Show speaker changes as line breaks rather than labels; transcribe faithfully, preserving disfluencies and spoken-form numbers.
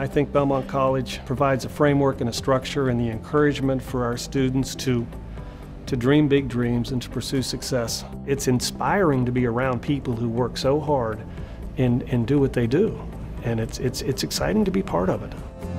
I think Belmont College provides a framework and a structure and the encouragement for our students to, to dream big dreams and to pursue success. It's inspiring to be around people who work so hard and, and do what they do. And it's, it's, it's exciting to be part of it.